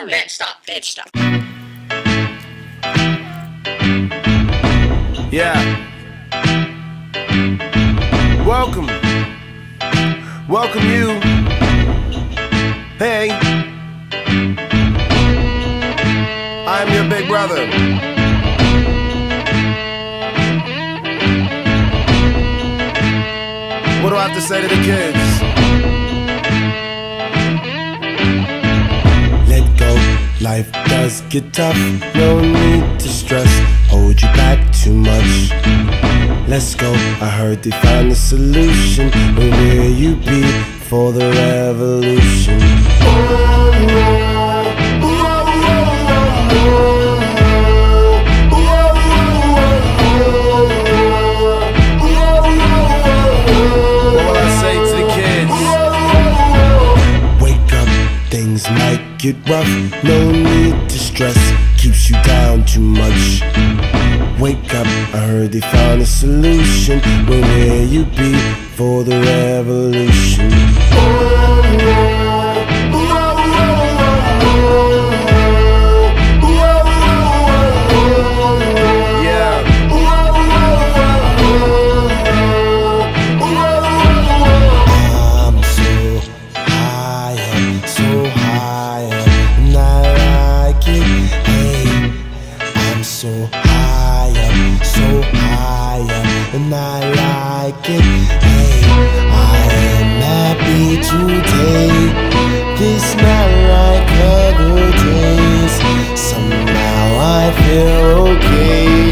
Man, stop. Yeah. Welcome you. Hey, I'm your big brother. What do I have to say to the kids? Let go, life does get tough. No need to stress, hold you back too much. Let's go, I heard they found a solution. But will you be for the revolution? What will I say to the kids? Wake up, things might get rough. No need to stress, keeps you down too much. Wake up, I heard they found a solution. Where will you be for the revolution? Yeah. I'm so high up, and I like it. Hey, I'm so high up, and I like it. Hey, I am happy today. This not like other days. Somehow I feel okay.